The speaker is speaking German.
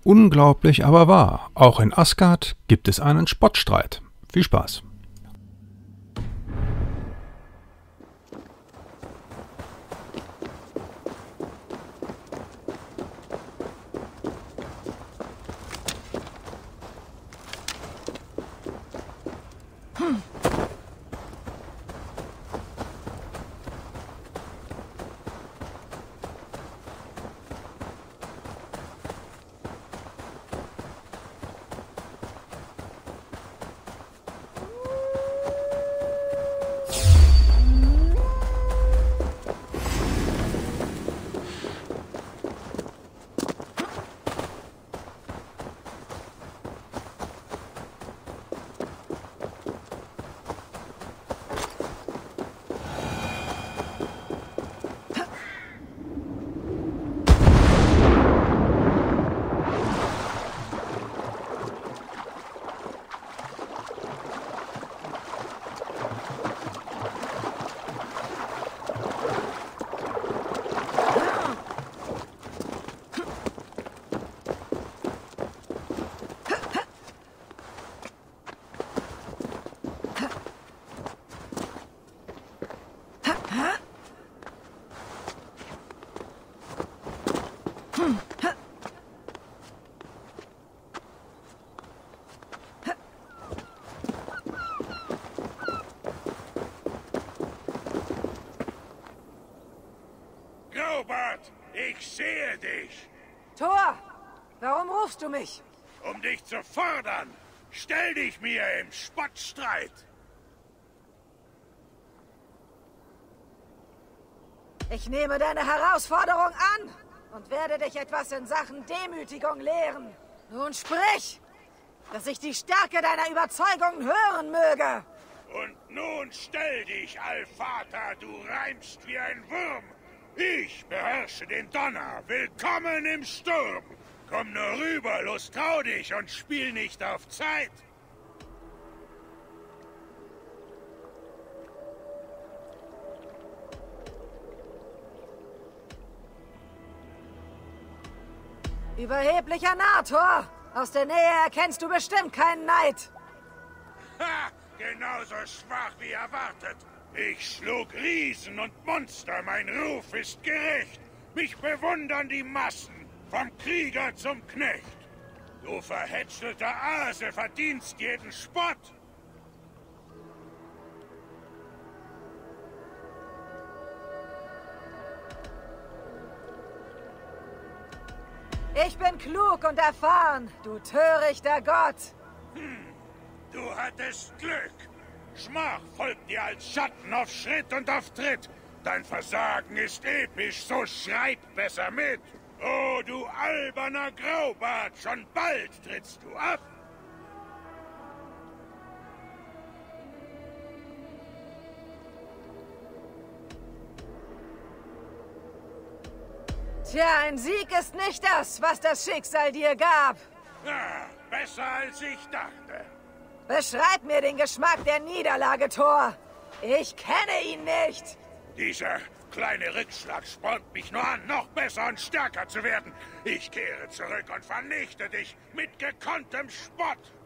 Unglaublich, aber wahr. Auch in Asgard gibt es einen Spottstreit. Viel Spaß. Graubart, ich sehe dich. Thor, warum rufst du mich? Um dich zu fordern. Stell dich mir im Spottstreit. Ich nehme deine Herausforderung an und werde dich etwas in Sachen Demütigung lehren. Nun sprich, dass ich die Stärke deiner Überzeugungen hören möge. Und nun stell dich, Allvater, du reimst wie ein Wurm. Ich beherrsche den Donner. Willkommen im Sturm. Komm nur rüber, los, trau dich und spiel nicht auf Zeit. Überheblicher Narr, Thor. Aus der Nähe erkennst du bestimmt keinen Neid. Ha! Genauso schwach wie erwartet. Ich schlug Riesen und Monster, mein Ruf ist gerecht. Mich bewundern die Massen, vom Krieger zum Knecht. Du verhätschelter Ase verdienst jeden Spott. Ich bin klug und erfahren, du törichter Gott. Du hattest Glück. Schmach folgt dir als Schatten auf Schritt und auf Tritt. Dein Versagen ist episch, so schreib besser mit. Oh, du alberner Graubart, schon bald trittst du ab. Tja, ein Sieg ist nicht das, was das Schicksal dir gab. Ja, besser als ich dachte. Beschreib mir den Geschmack der Niederlage, Thor. Ich kenne ihn nicht. Dieser kleine Rückschlag spornt mich nur an, noch besser und stärker zu werden. Ich kehre zurück und vernichte dich mit gekonntem Spott.